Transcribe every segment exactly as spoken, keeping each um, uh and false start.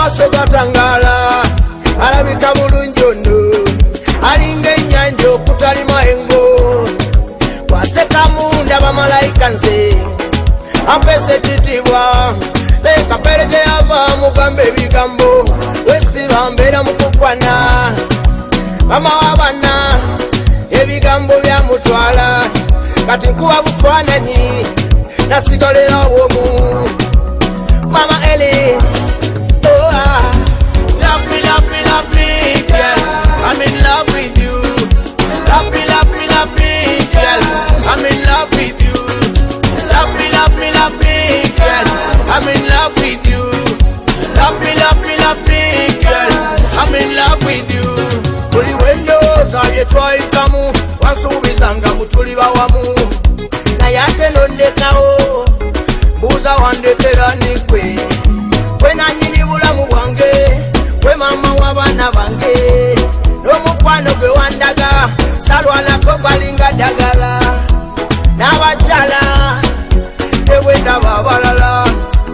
amaso gatangala alabika bulungi ono alinga ennyanja okutali mayengo kwaseka munda bamalayika nze ampese ekitiibwa leka pereje yava mugamba ebigambo wesiba mbeera mukukwana mama wabana ebigambo byamutwala kati nkuba bufaananyi nasigolera obwomu Mama Ellie, oh ah, love me, love me, love me, girl. I'm in love with you. Love me, love me, love me, girl. I'm in love with you. Love me, love me, love me, girl. I'm in love with you. Love me, love me, love me, girl. I'm in love with you. Buli windows are you try kamu, wasubizanga mutuli bawamu. Na yake nondekao. Buza wandetera nikwe Kwena nyini bulamu bwange Kwe mama wabana bange Nomukwano gwe wandaga Salwala kogalinga dagala Nabachala Ewenda babalala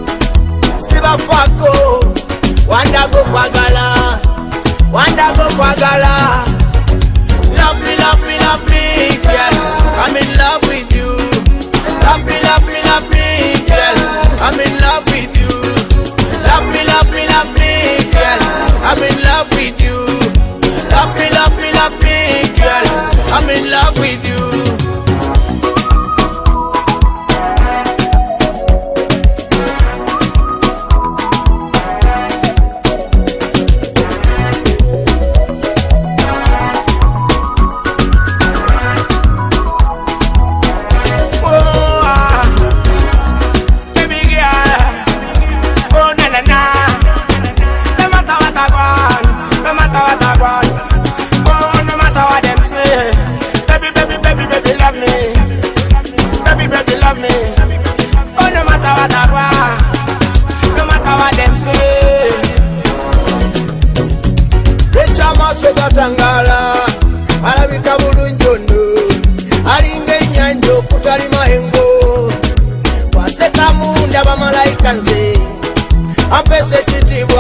Sibafako Wandago kwagala Wandago kwagala Love me, love me, love me, girl. I'm in love with you. Love me, love me, love me, girl. I'm in love with you. Love me, love me, love me, girl. I'm in love with you. Love me, love me, love me, girl. I'm in love with you. Tangala alabika bulungi ono alinga ennyanja okutali mayengo kwaseka munda bamalayika nze ampese ekitiibwa